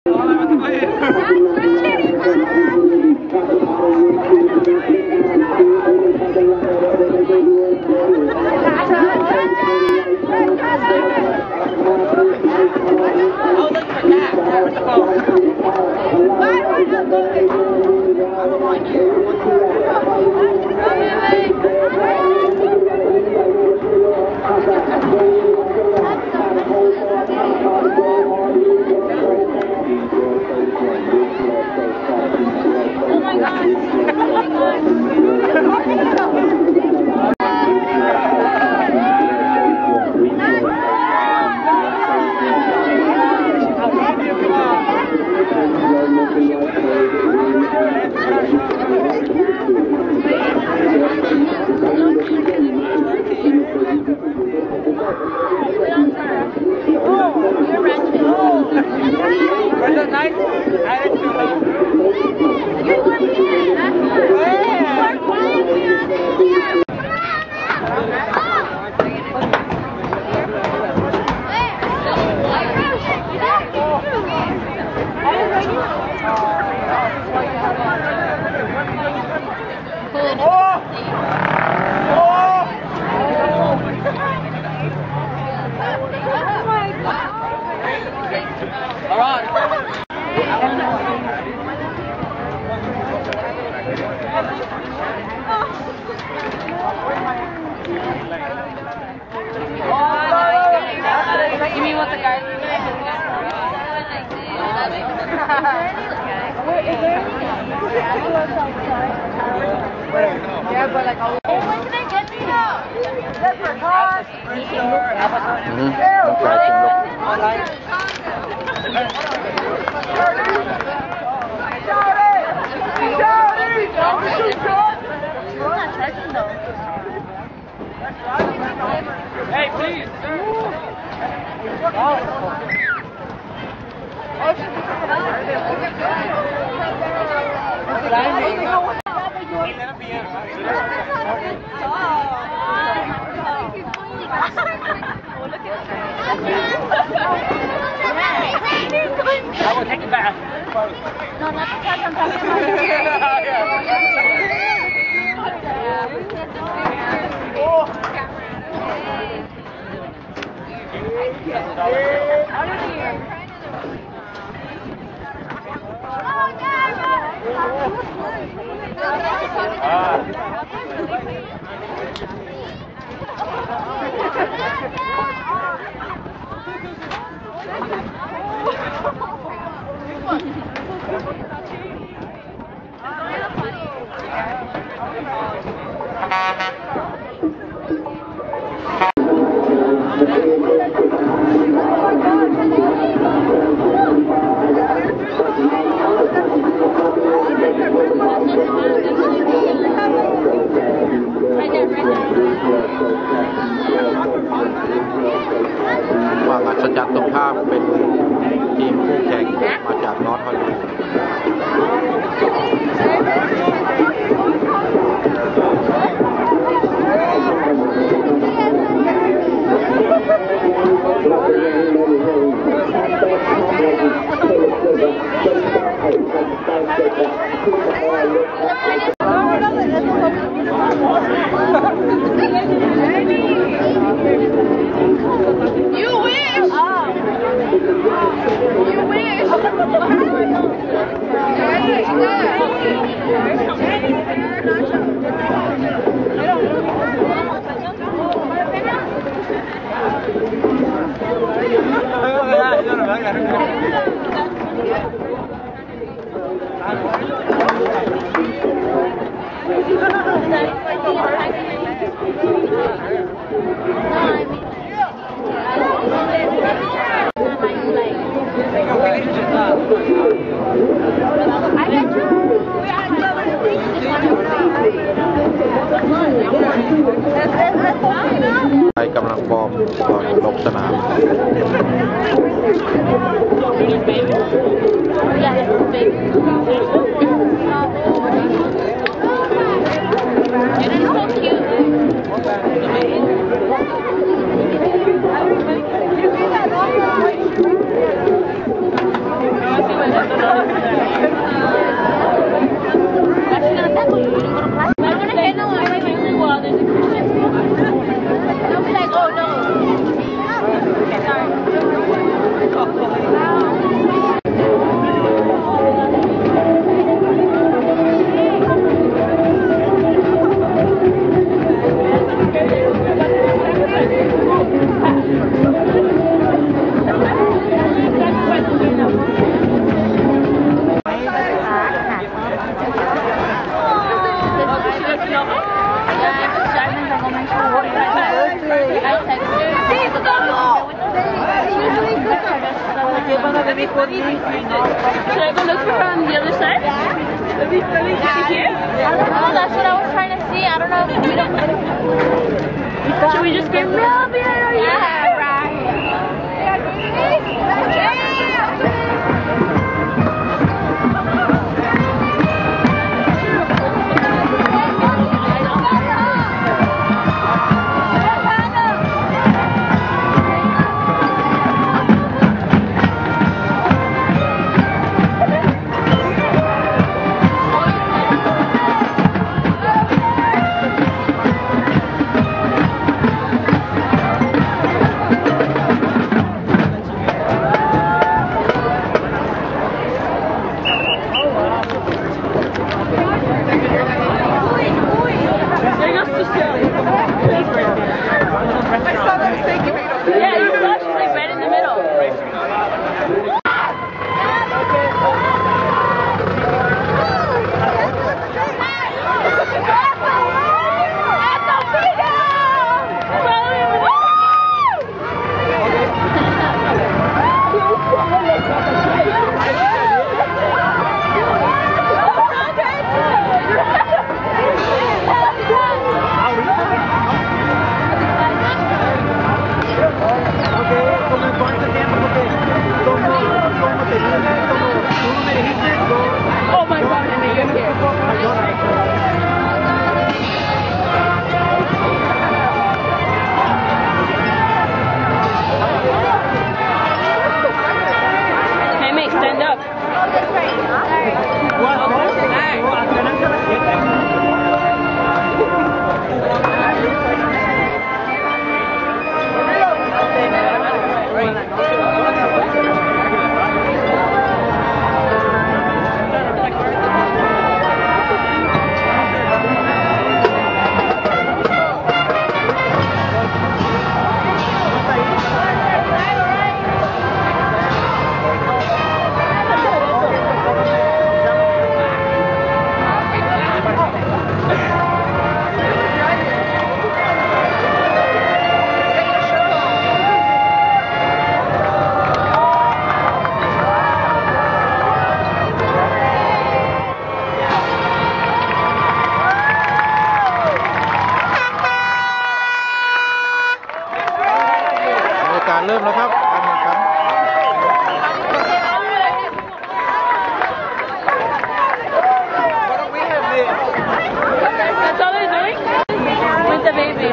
You mean what the guys are doing? Yeah, but like when can I get me out? That's for cars. Hey, please, sir. I will take it back. No, not the touch. I'm talking about ว่าอัศจรรย์ตรงข้ามเป็นทีมคู่แข่งมาจากนอร์ทฮอลลีวูดไปกำลังฟอร์มก่อนลงสนาม I Should I go look for her on the other side? Let me see here. I don't know. That's what I was trying to see. I don't know if we don't. Should we just scream, Melvin, are you Yeah, right. Yeah, you saw she's like right in the middle. Oh my God, and you're here. Hey, mate, stand up. การเริ่มแล้วครับการแข่งขัน That's all they're doing? With the baby.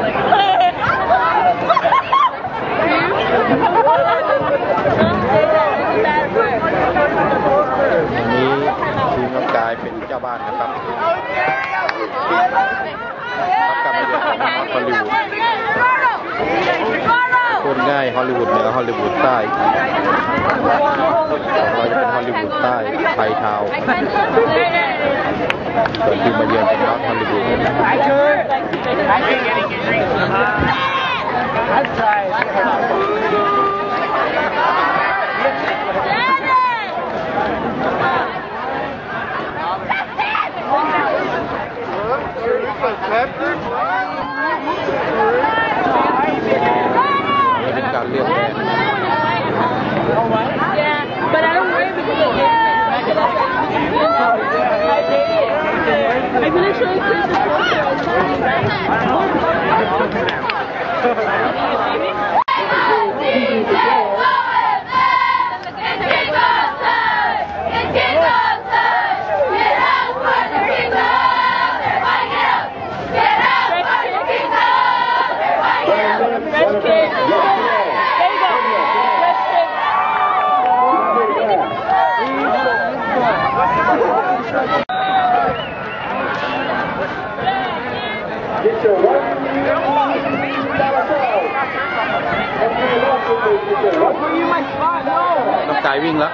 อย่างนี้ทีมน้องกายเป็นเจ้าบ้านนะครับรับการมาเยือนของฮอลลีวูดพูดง่ายฮอลลีวูดเหนือฮอลลีวูดใต้เราจะเป็นฮอลลีวูดใต้ไทยทาวน์ส่วนทีมมาเยือนเป็นนอร์ทฮอลลีวูดเป็นการเลือกแทน Yeah, but I don't worry because I can actually increase the น้องกายวิ่งแล้ว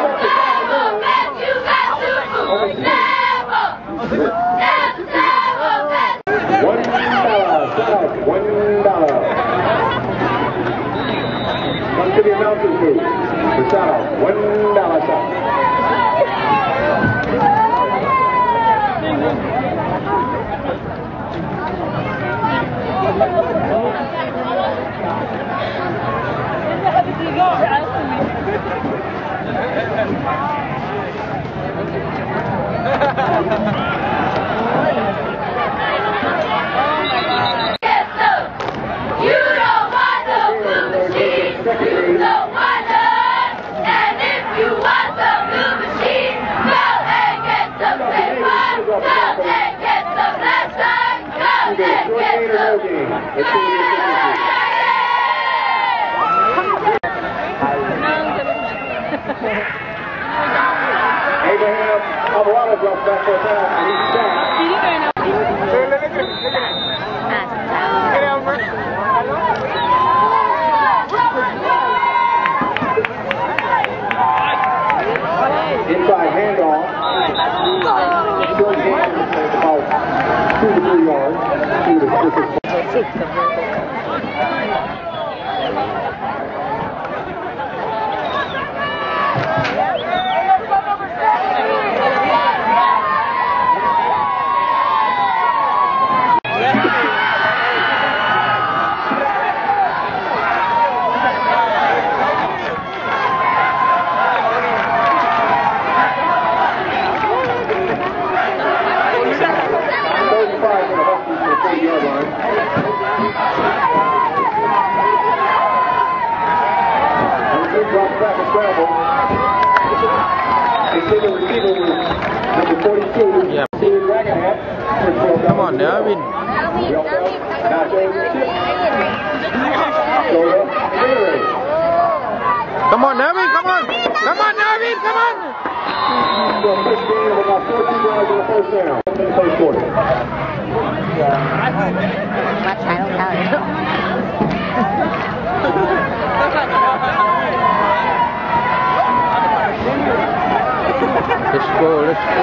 Never Abraham Alvarado drops back for a foul, and he's back. Inside handoff. Short hand about 2 to 3 yards. Yeah. Come on, Navin. Come on, Navin, come on. Come on, Navin, come on. So a quick game of about 14 yards on the first down. In the first quarter. Let's go, let's go.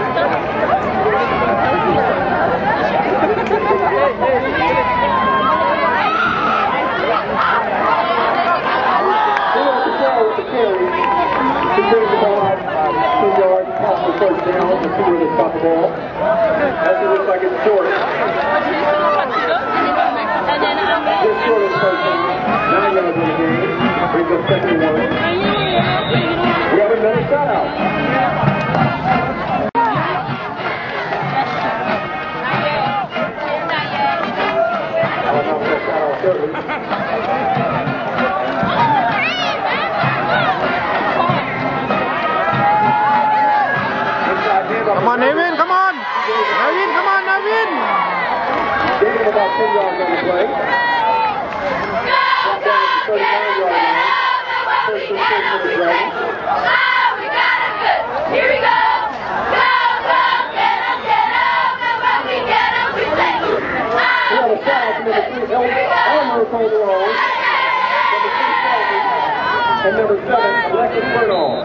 First down, the two that stop the ball. As it looks like it's short. Just short of the first down. 9 yards in the game. Brings up second and 1. We have another shot out. Come on, Navin, come on! Navin, come on, Navin! Gaining about 10 yards on the play. Drop down at the 39-yard line. First and 10 for the Dragons. Here we go! Go, go, get up, and when we get up, we say, We have a shot out from number 3, Elmer Calderon. Number 6, Salty. And number 7, Alexis Bernal.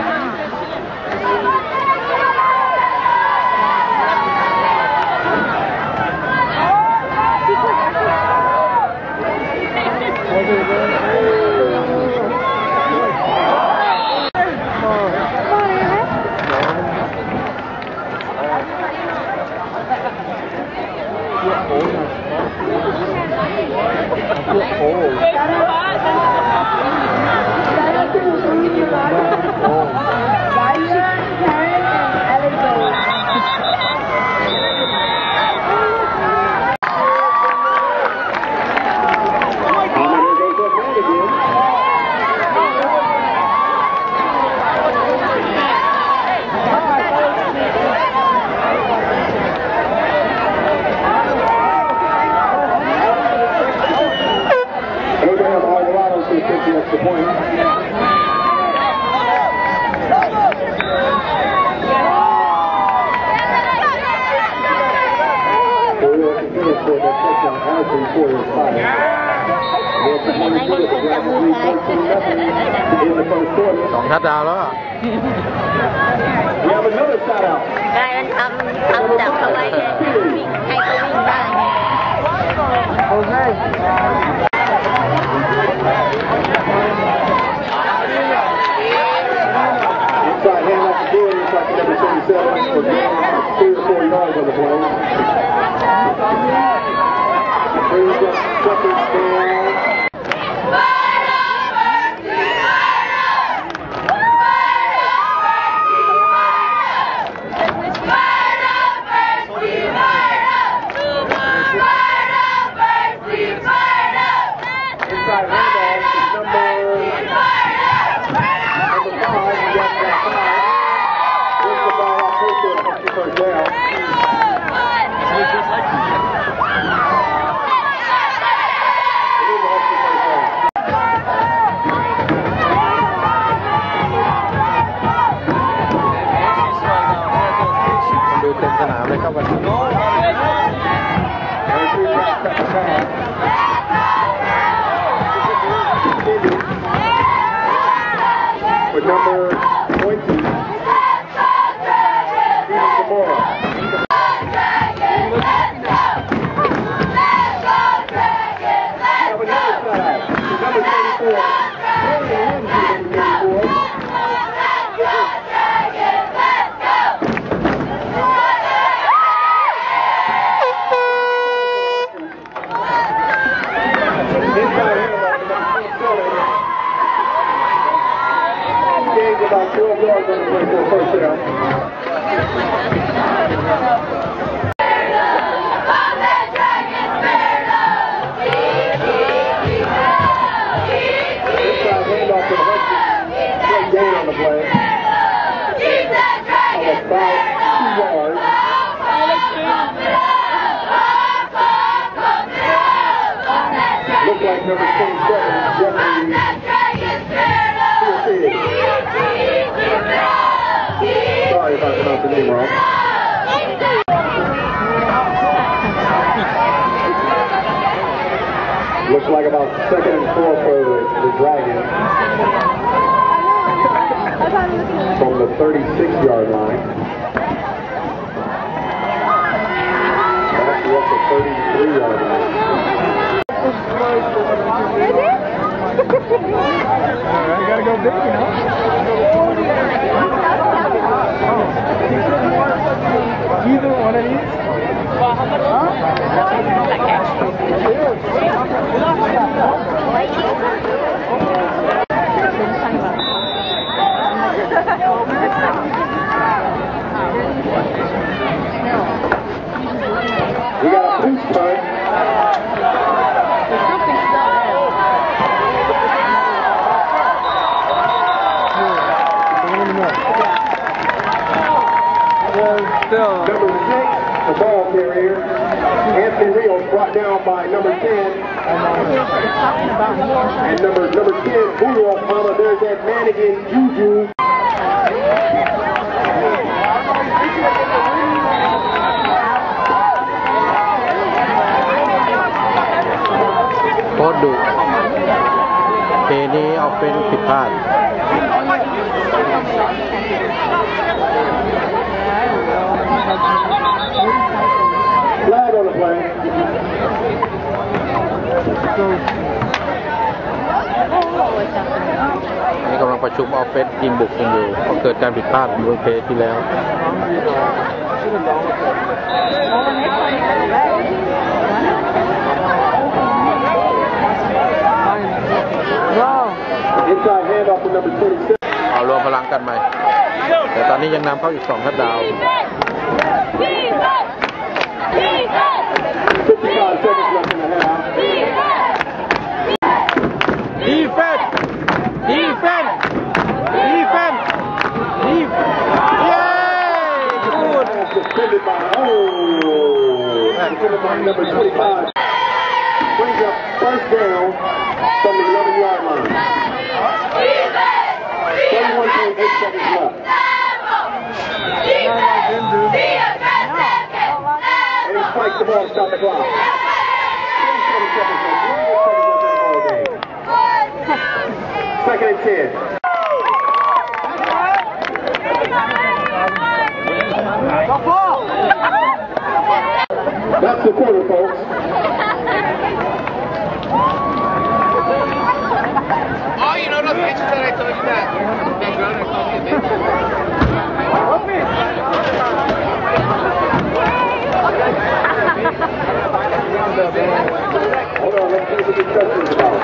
That's the point. Touchdown แล้ว We have another shot out. ได้มันทำจับเขาไว้ให้เขาวิ่งได้โอเค Inside hand off the field, inside number 77 for 3 or 4 yards on the play. Brings up second down. flag number 27, referee. Sorry if I pronounced the name wrong. Looks like about 2nd and 4 for the Dragons from the 36-yard line. Back up the 33-yard line. Alright, gotta go big, you know? Either one of these? We got a boost punt. Number 6, the ball carrier. Anthony Rios brought down by number 10. And number 10, Julio Palma. There's that man again, Juju. โคตรดุเพนี้เอาเป็นผิดพลาด Flag on the play. นี่กำลังประชุมออฟเฟนทีมบุกกันอยู่เพราะเกิดการผิดพลาดบนเพที่แล้ว Inside handoff to number 26. เอารวมพลังกันใหม่แต่ตอนนี้ยังนำเข้าอีก2 ทัชดาวน์ 55 seconds left in the half. Defense! Defense! Defense! Yay! Good! Defended by number 25. Brings up first down from the 11-yard line. 31.8 seconds left. And he spikes the ball to stop the clock. 27 seconds left. 2nd and 10. That's the quarter, folks. Oh, you know those pictures that I told you that? That girl that called me a bitch. Hold on, let's see what the discussion is about.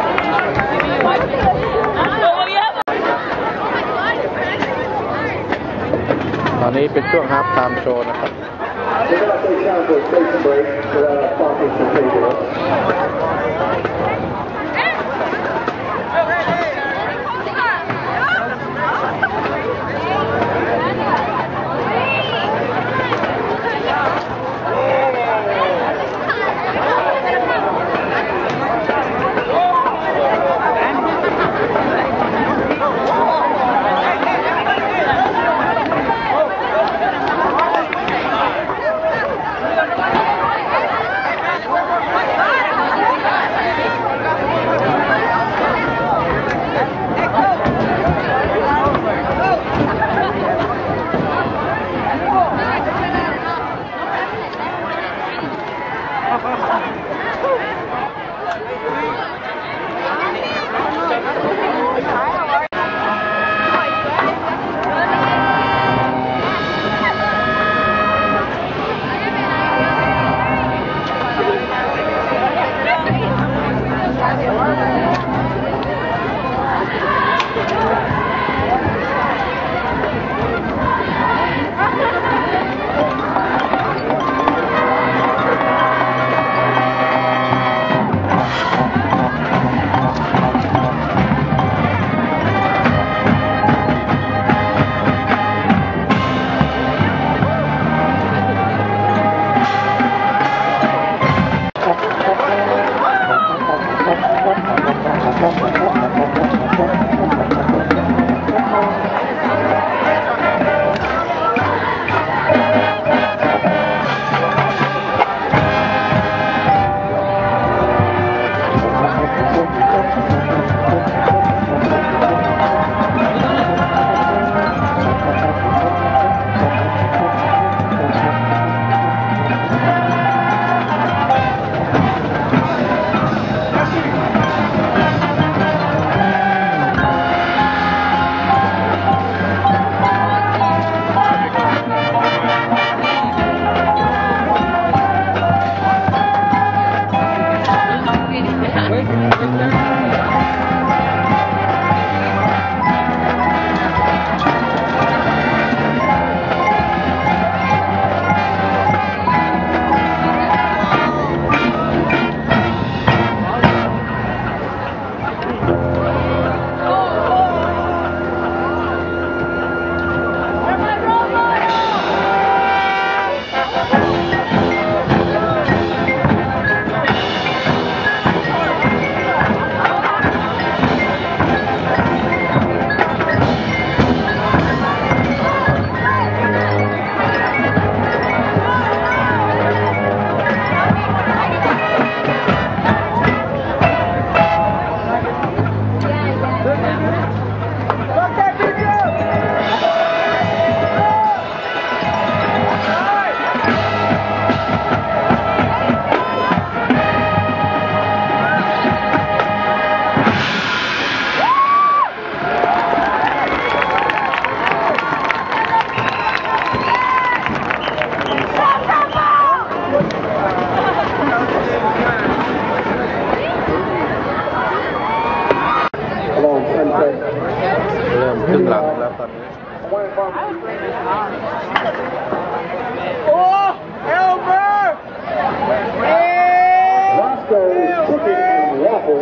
ตอนนี้เป็นช่วงฮาล์ฟไทม์โชว์นะครับ We're going to take time for a station break so that our sponsors can take it up.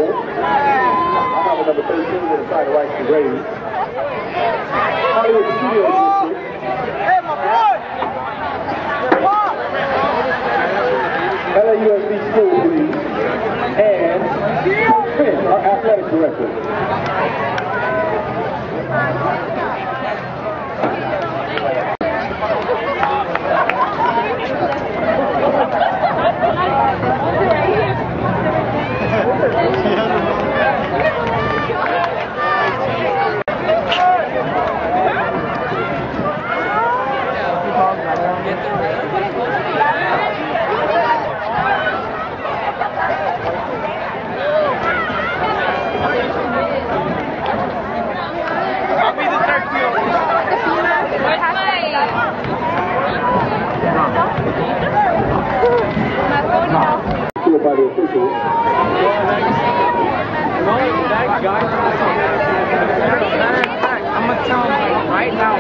I have a number 13 inside the right to raise. Hollywood Studios District. Hey, my boy! LAUSD School Police, and Coach Finn, our athletic director. By the officials. I'm gonna tell him right now.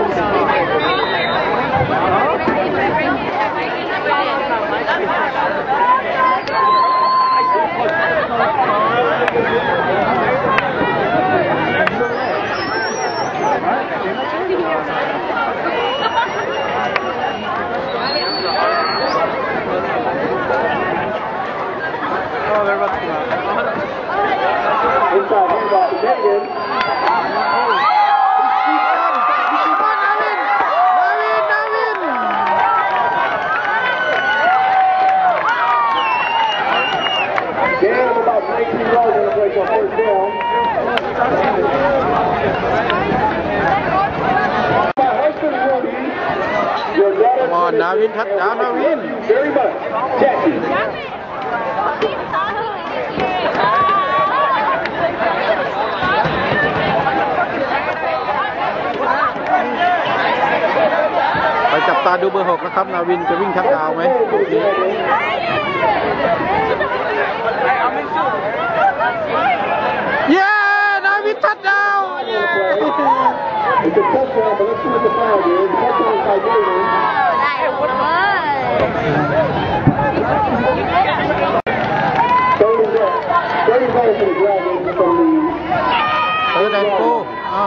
Oh, they're about to come out. Inside handoff to Navin. Gain of about 19 yards in the play for first down. Come on, Navin, touchdown, Navin. Very much. Jackie. ไปจับตาดูเบอร์ 6 นะครับ นาวินจะวิ่งทัชดาวน์ไหมลูกนี้ เย้ นาวินทัชดาวน์ It's a touchdown, but let's see what the flag is. Touchdown by Navin. Thirty goals for the Dragons from the... Third and 4.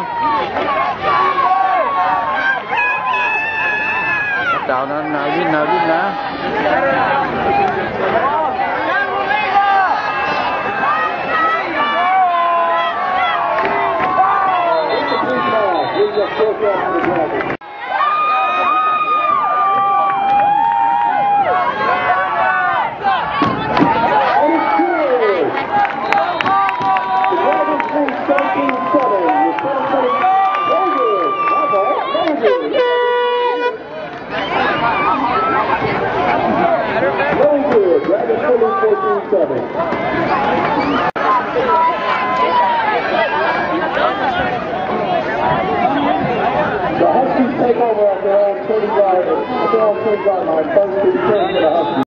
ดาวนั้นนาวินนะ The Huskies take over at their own 30-yard line. First and 10 for the Huskies.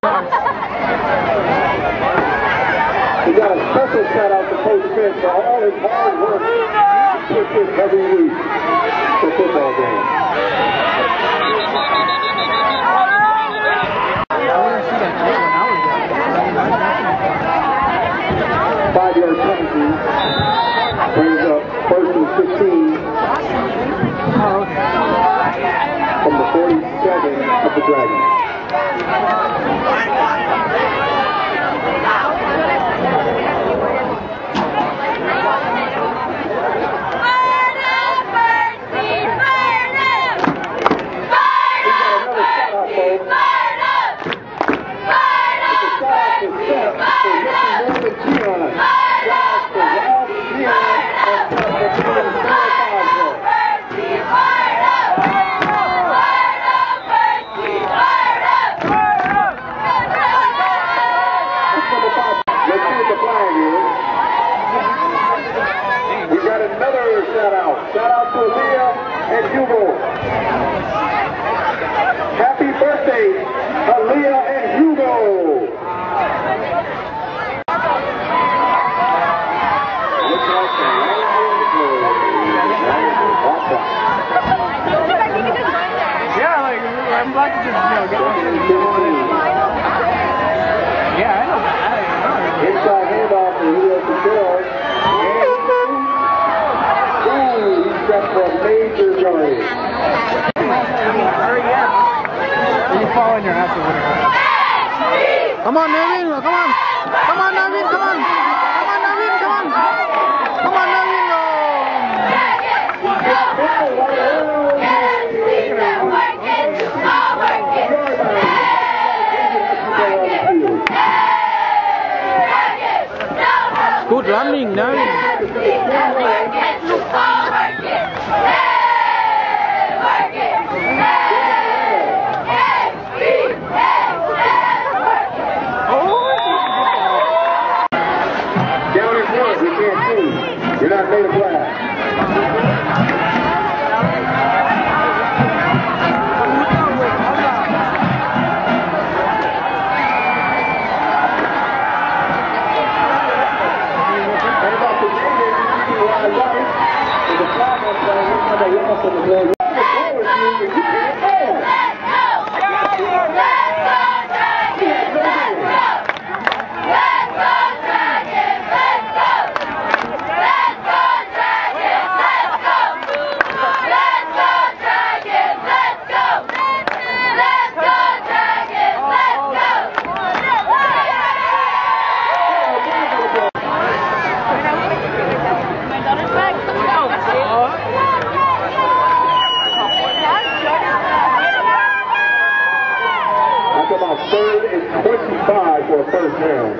We got a special shout out to Coach Finn for all his hard work to put this every week for football games. Five-yard penalty brings up first and 15 from the 47 of the Dragons. Inside handoff to Julio Patel. And he stepped for a major yardage. You fall in your ass or whatever. Come on, Navin, come on. Come on, Navin, come on. Come on, Navin, come on. Come on, Navin. Good running, Navin. You're not made of glass. About 3rd and 25 for a first down.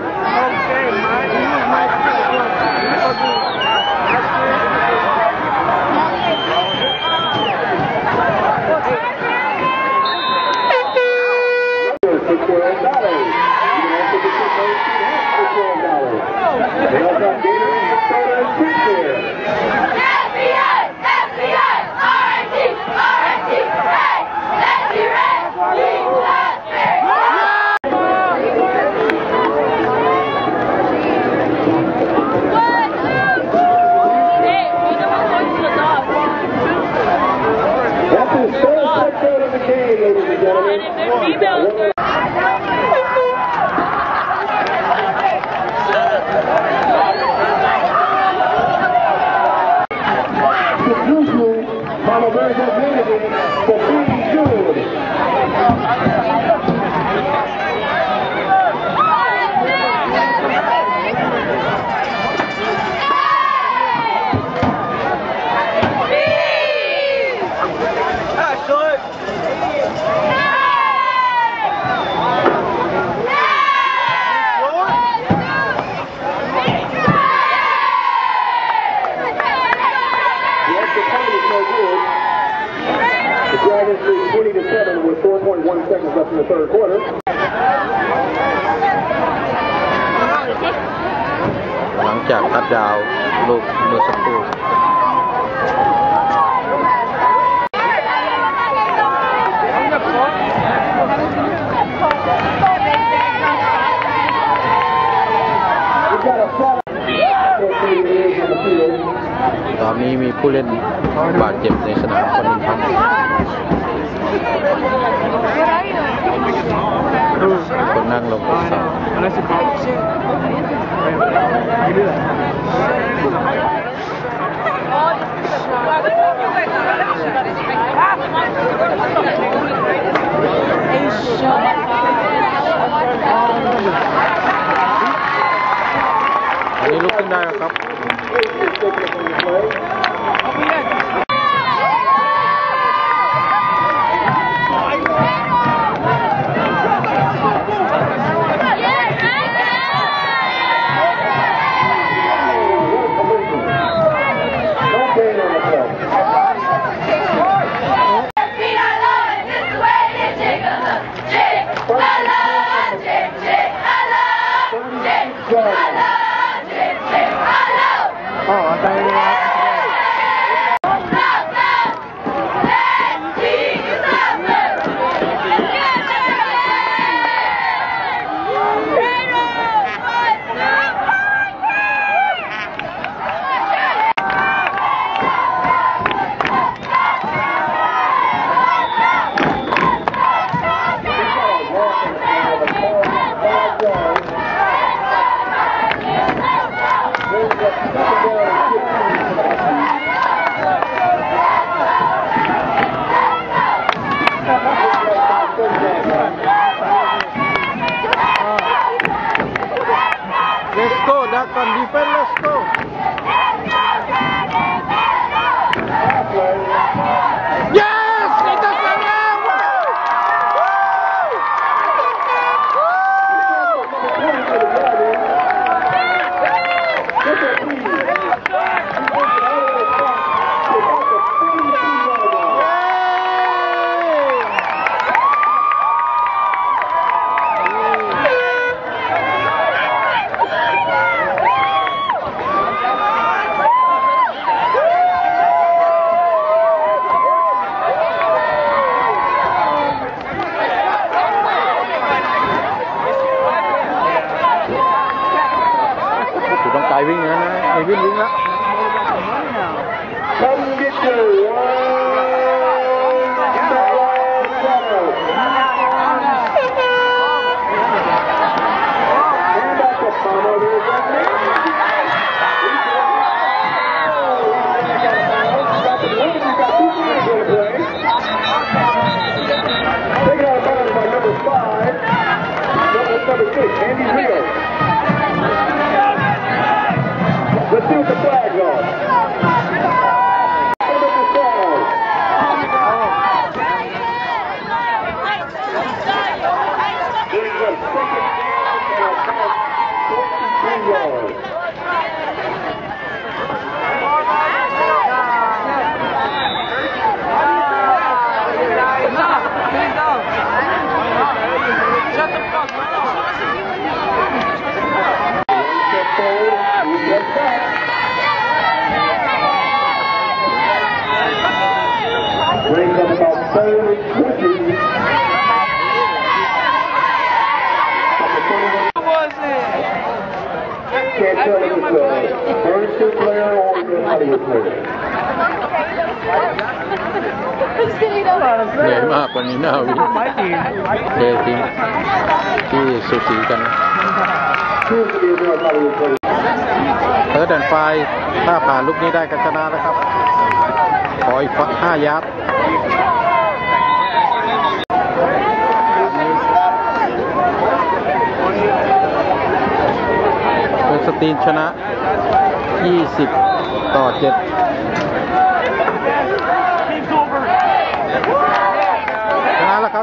Dragons lead 20-7 with 4.1 seconds left in the third quarter. หลังจากทัดดาวลูกเมื่อสักครู่ ตอนนี้มีผู้เล่นบาดเจ็บในสนามคนหนึ่งครับคนนั่งลงบนเสาอันนี้ลุกขึ้นได้แล้วครับ Oh, I thought you were Let's go, duck on defense, let's go. Yes! Kita serang!ต้องไกลวิ่งนะไอ้วิ่งแล้ว Let's see what the flag on. Brings up about 30 switches. Can't tell if it's a Bernstein player or a Hollywood player. เหนื่อยมากวันนี้หน้าวิ่งเททิ้งที่สูสีกันเติร์ดแอนด์ไฟว์ถ้าผ่านลูกนี้ได้ก็ชนะแล้วครับขออีก5 ยาร์ดเบอร์สตีนชนะ20-7ชนะแล้วครับ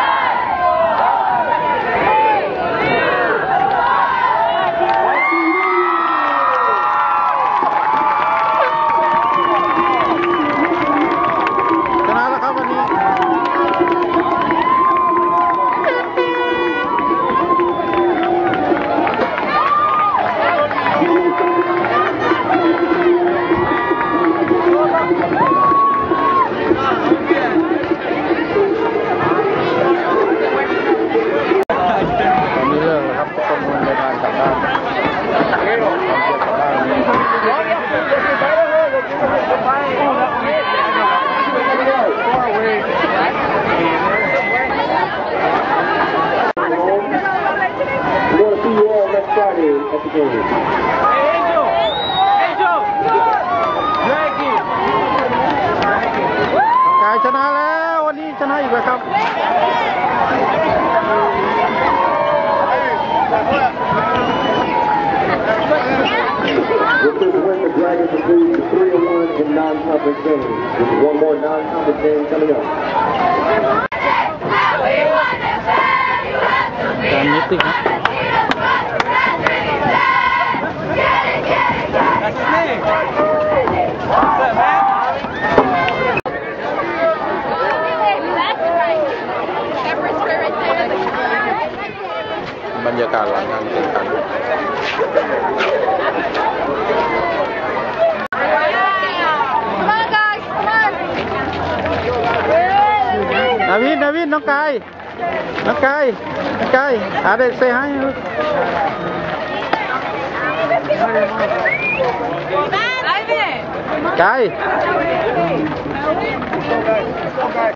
วันนี้เลิกแล้วครับประมวลในการกลับบ้านกายชนะแล้ววันนี้ชนะอีกแล้วครับ With this win, the Dragons have moved to 3-1 in non-conference games. With one more non-conference game coming up. การมิตติ้งครับบรรยากาศหลังการแข่งขันนาวินน้องกายอะไรเซฮายกาย